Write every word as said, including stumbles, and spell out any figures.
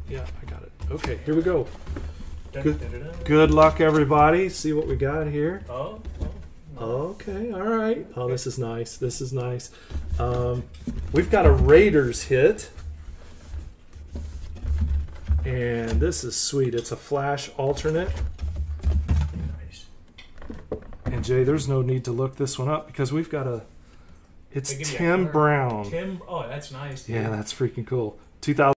Yeah, I got it. Okay, here we go. Good, good luck, everybody. See what we got here. Oh, oh. Okay, all right. Oh, this is nice. This is nice. Um, we've got a Raiders hit. And this is sweet. It's a flash alternate. Nice. And Jay, there's no need to look this one up because we've got a... It's Tim Brown. Tim, oh, that's nice. Dude. Yeah, that's freaking cool. two thousand